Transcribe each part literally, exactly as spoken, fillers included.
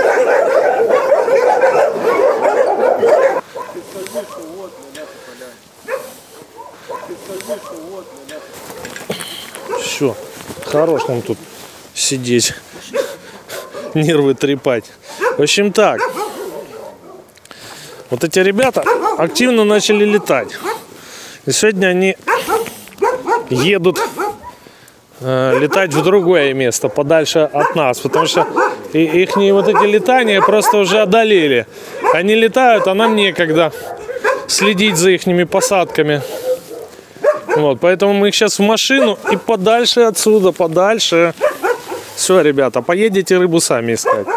Все, хорош нам тут сидеть, нервы трепать. В общем так, вот эти ребята активно начали летать. И сегодня они едут э, летать в другое место, подальше от нас, потому что их вот эти летания просто уже одолели. Они летают, а нам некогда следить за ихними посадками. Вот, поэтому мы их сейчас в машину и подальше отсюда, подальше. Все, ребята, поедете рыбу сами искать.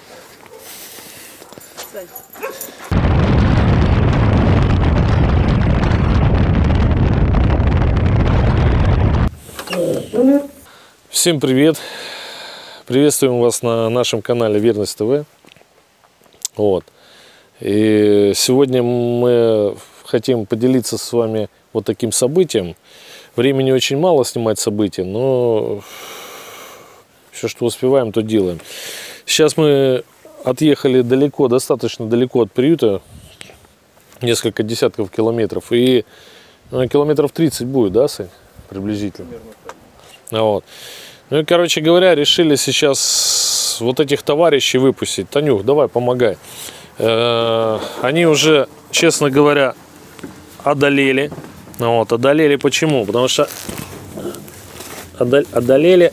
Всем привет! Приветствуем вас на нашем канале Верность ТВ. Вот. И сегодня мы хотим поделиться с вами вот таким событием. Времени очень мало снимать события, но все, что успеваем, то делаем. Сейчас мы отъехали далеко, достаточно далеко от приюта, несколько десятков километров, и ну, километров тридцать будет, да, Сань? Приблизительно. Вот. Ну и, короче говоря, решили сейчас вот этих товарищей выпустить. Танюх, давай, помогай. Э-э- они уже, честно говоря, одолели. Вот, одолели почему? Потому что одол- одолели.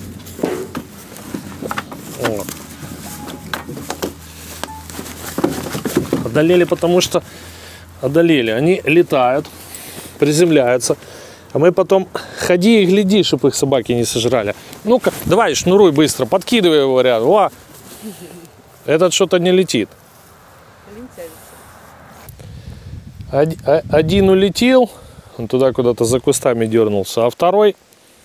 Вот. Одолели, потому что одолели. Они летают, приземляются. А мы потом ходи и гляди, чтобы их собаки не сожрали. Ну-ка, давай, шнуруй быстро, подкидывай его рядом. О! Этот что-то не летит. Один улетел, он туда куда-то за кустами дернулся, а второй,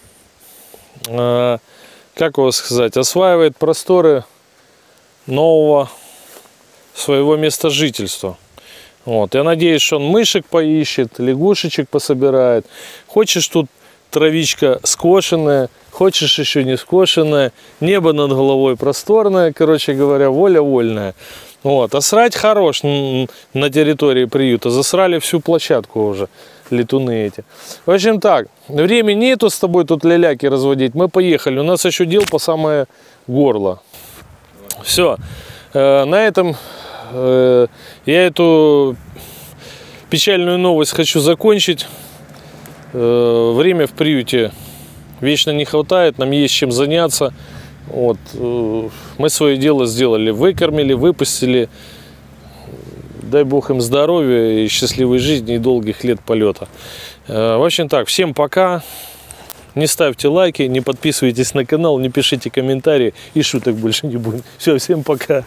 э, как его сказать, осваивает просторы нового своего места жительства. Вот. Я надеюсь, что он мышек поищет, лягушечек пособирает. Хочешь, тут травичка скошенная, хочешь еще не скошенная, небо над головой просторное, короче говоря, воля вольная. Вот. А срать хорош на территории приюта, засрали всю площадку уже, летуны эти. В общем так, времени нету с тобой тут ляляки разводить, мы поехали, у нас еще дел по самое горло. Все, э, на этом... Я эту печальную новость хочу закончить. Время в приюте вечно не хватает, нам есть чем заняться. Вот. Мы свое дело сделали, выкормили, выпустили. Дай Бог им здоровья и счастливой жизни и долгих лет полета. В общем так, всем пока. Не ставьте лайки, не подписывайтесь на канал, не пишите комментарии и шуток больше не будет. Все, всем пока.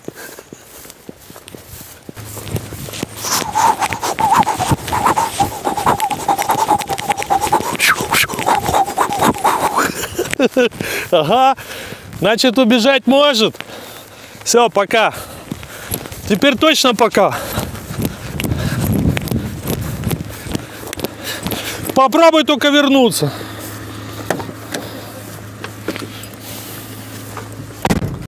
Ага, значит, убежать может. Все, пока. Теперь точно пока. Попробуй только вернуться.